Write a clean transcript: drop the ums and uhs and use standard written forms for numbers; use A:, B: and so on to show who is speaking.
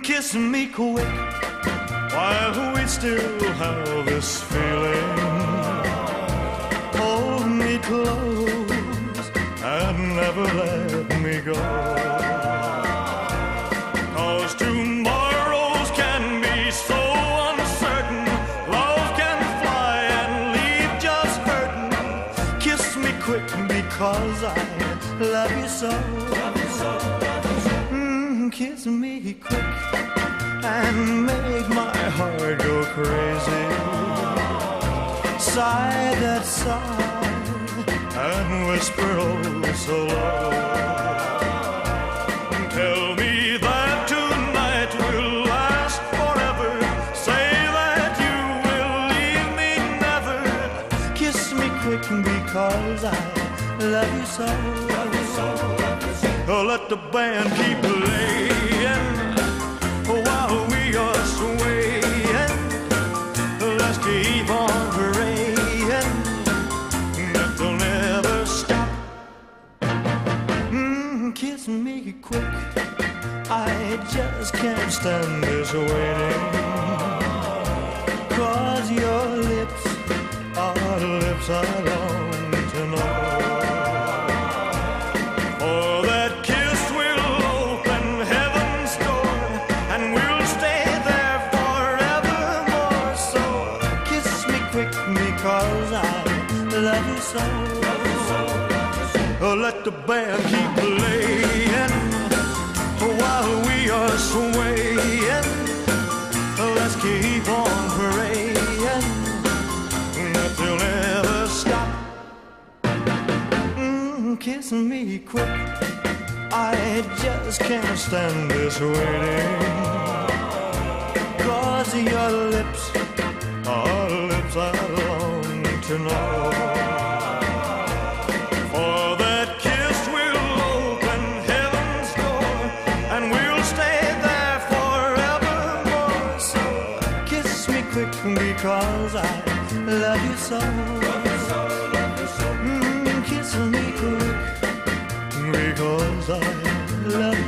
A: Kiss me quick while we still have this feeling. Hold me close and never let me go. 'Cause tomorrows can be so uncertain. Love can fly and leave just hurting. Kiss me quick because I love you so. Kiss me quick and make my heart go crazy. Sigh that sigh and whisper oh so low. Tell me that tonight will last forever. Say that you will leave me never. Kiss me quick because I love you so. Let the band keep playing while we are swaying. Let's keep on praying that they'll never stop. Kiss me quick, I just can't stand this waiting. 'Cause your lips are the lips I long to know. Because I love you so. Let the band keep playing while we are swaying. Let's keep on praying that they'll never stop. Kiss me quick, I just can't stand this waiting. 'Cause your lips are the lips I long to know. For that kiss will open heaven's door, and we'll stay there forevermore. So kiss me quick because I love you so. Kiss me quick because I love you